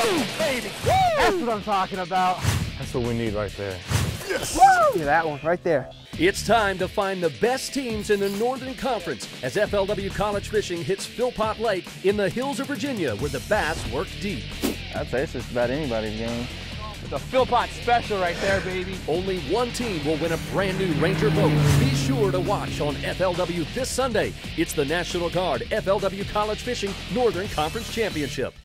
Baby, that's what I'm talking about. That's what we need right there. Yes! Woo! Look at that one right there. It's time to find the best teams in the Northern Conference as FLW College Fishing hits Philpott Lake in the hills of Virginia, where the bass work deep. I'd say it's just about anybody's game. It's a Philpott special right there, baby. Only one team will win a brand new Ranger boat. Be sure to watch on FLW this Sunday. It's the National Guard FLW College Fishing Northern Conference Championship.